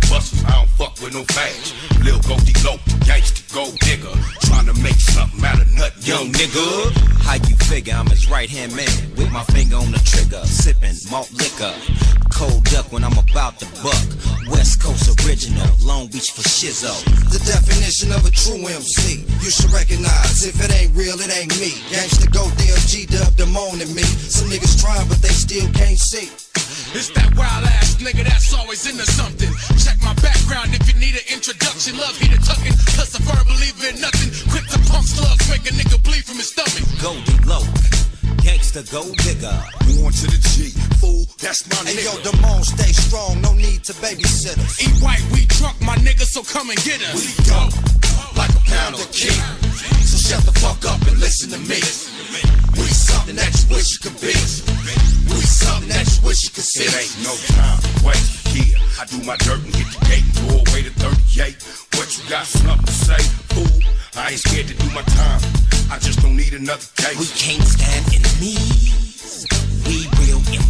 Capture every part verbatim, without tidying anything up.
busters, I don't fuck with no fags. Lil Goldie Low, gangsta gold digger, trying to make something out of nothing, young nigga. How you figure I'm his right hand man, with my finger on the trigger, sipping malt liquor. Cold duck when I'm about to buck. West Coast original, Long Beach for Shizzo. The definition of a true M C, you should recognize. If it ain't real, it ain't me. Gangsta go D L G dub the moan in me. Some niggas trying, but they still can't see. It's that wild ass nigga that's always into something. Check my background if you need an introduction. Love heater tucking, plus a firm believer in nothing. Quick to pump slugs, make a nigga bleed from his stomach. Goldie Low, gangsta gold digger. Born to the G, fool, that's my Hey nigga. yo, Damone, stay strong, no need to babysit us. Eat white, we drunk, my nigga, so come and get us. We go like a pound of key. So shut the fuck up and listen to me. We something that you wish you could be. We something that you wish you could see. It ain't no time to waste here. I do my dirt and hit the gate and go away to thirty-eight. What you got, something to say, fool? I ain't scared to do my time. I just don't need another case. We can't stand enemies. We real M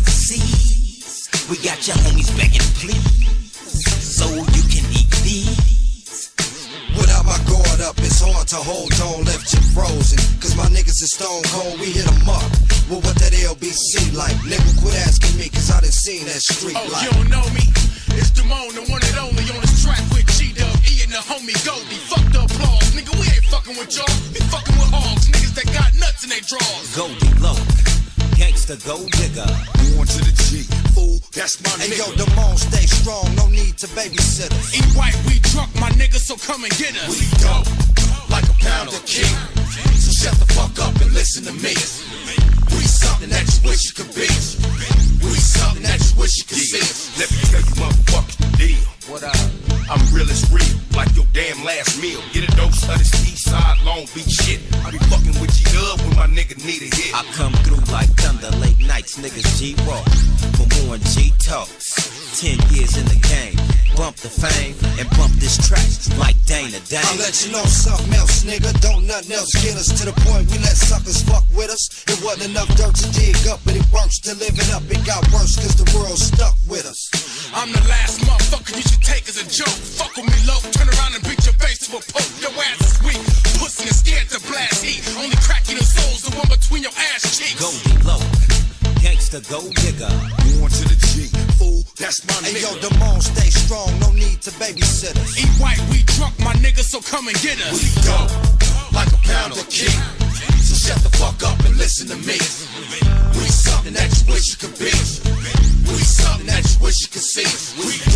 Cs. We got your homies begging please, so you can eat these. Without my guard up, it's hard to hold on, left you frozen. Cause my niggas is stone cold, we hit 'em up. Well, what that L B C like? Nigga, quit asking me, cause I done seen that street Oh, life. you don't know me? It's Damone, the one and only on this track with G-Dub, E and the homie Goldie. Fuck the applause, nigga, we ain't fucking with y'all. We fucking with hogs, niggas that got nuts in their drawers. Goldie Low, gangsta gold digger. Born to the G, fool, that's my Hey nigga. yo, Damone, stay strong, no need to babysit us. Eat white, we drunk, my nigga, so come and get us. We go like a pound of key. So shut the fuck up and listen to me. We something that you wish you could be. We something that you wish you could see. Let me tell you motherfuckers the deal. What up? I'm real as real, like your damn last meal. Get a dose of this east side Long Beach shit. I be fucking with G-Dub when my nigga need a hit. I come through like thunder, late nights, niggas G-Walk. For more G-Talks, ten years in the game. Bump the fame and bump this track like Dana Dane. I'll let you know something else, nigga. Don't nothing else get us to the point we let suckers fuck with us. It wasn't enough dirt to dig up, but it works to live it up. It got worse cause the world stuck with us. I'm the last motherfucker you should take as a joke. Fuck with me low, turn around and beat your face to a poke. Your ass is weak, pussy and scared to blast heat. Only cracking the soul's the one between your ass cheeks. Goldie Low, gangsta gold digger. Born to the G, fool, that's my Hey nigga. yo, Damone, stay strong, no need to babysit us. Eat white, we drunk, my nigga, so come and get us. We go like a pound of key. So shut the fuck up and listen to me. We something that you wish you could be. We something that you wish you could see. We